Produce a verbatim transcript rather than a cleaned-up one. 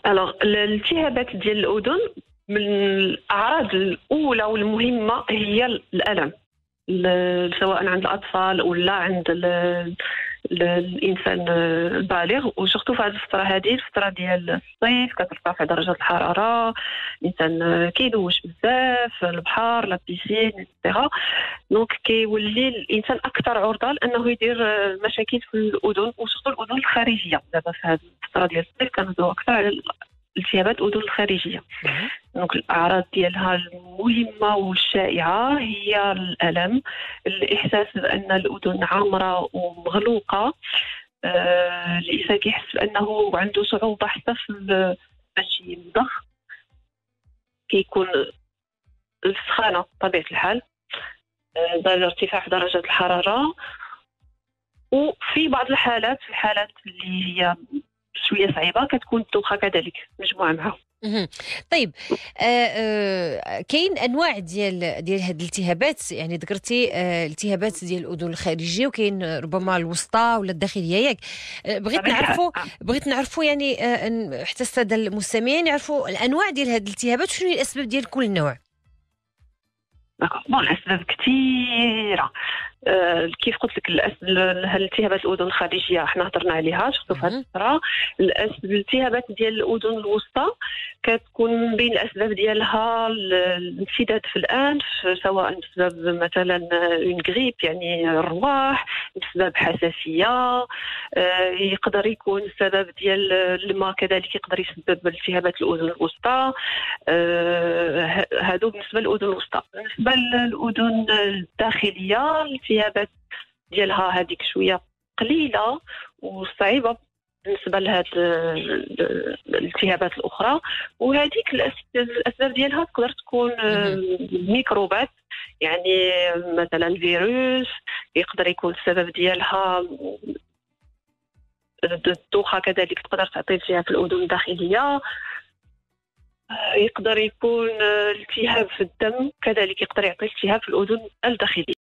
الوغ الالتهابات ديال الاذن من الاعراض الاولى والمهمه هي الالم، سواء عند الاطفال ولا عند ال ال الانسان البالغ. وسورتو في هذه الفتره هذه الفتره ديال الصيف كترتفع درجه الحراره، الانسان كيدوش بزاف، البحر لا بيسين اكسترا، دونك كيولي الانسان اكثر عرضه لانه يدير مشاكل في الاذن وسورتو الاذن الخارجيه. دابا في هذه الفتره ديال الصيف كنهضروا اكثر على التهابات الاذن الخارجيه. دونك الاعراض ديالها المهمه والشائعه هي الالم، الاحساس بان الاذن عامره ومغلوقه، آه، الانسان كيحس بانه عنده صعوبه حتى في باش ينضخ، كيكون السخانه بطبيعه الحال، آه، ارتفاع في درجه الحراره. وفي بعض الحالات في الحالات اللي هي شويه صعيبه كتكون الدوخه كذلك مجموعه معهم. طيب، آه آه كاين انواع ديال ديال هاد الالتهابات، يعني ذكرتي آه التهابات ديال الاذن الخارجيه وكاين ربما الوسطى ولا الداخليه، ياك؟ آه بغيت نعرفوا بغيت نعرفوا يعني آه حتى الساده المستمعين يعرفوا الانواع ديال هاد الالتهابات وشنو هي الاسباب ديال كل نوع. بون الاسباب كثيره، آه كيف قلت لك الالتهابات الاذن الخارجيه حنا هضرنا عليها شفتوا في هذه الفتره. الالتهابات ديال الاذن الوسطى كتكون بين الاسباب ديالها الانسداد في الانف، سواء بسبب مثلا اون غريب يعني الرواح، بسبب حساسيه، آه يقدر يكون السبب ديال الماء كذلك يقدر يسبب التهابات الاذن الوسطى. آه هادو بالنسبه للاذن الوسطى. بالنسبه للاذن الداخليه الالتهابات ديالها هذيك شويه قليله وصعيبه بالنسبه لهاد الالتهابات الاخرى، وهذيك الاسباب ديالها تقدر تكون ميكروبات، يعني مثلا فيروس، يقدر يكون السبب ديالها الدوخه كذلك تقدر تعطي التهاب في الاذن الداخليه، يقدر يكون التهاب في الدم كذلك يقدر يعطي التهاب في الاذن الداخليه.